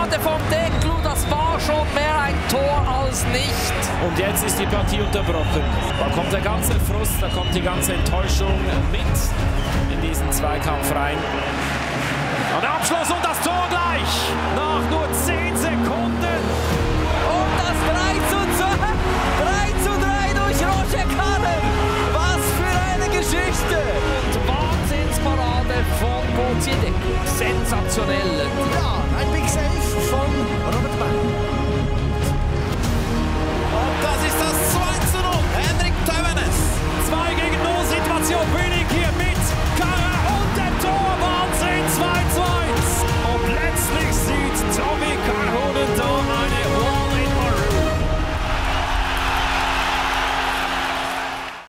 Parade von Declu, das war schon mehr ein Tor als nicht. Und jetzt ist die Partie unterbrochen. Da kommt der ganze Frust, da kommt die ganze Enttäuschung mit in diesen Zweikampf rein. Und der Abschluss und das Tor gleich nach nur 10 Sekunden. Und das 3:3 durch Roger Kader. Was für eine Geschichte. Und Wahnsinnsparade von Gauthier Declu. Sensationell.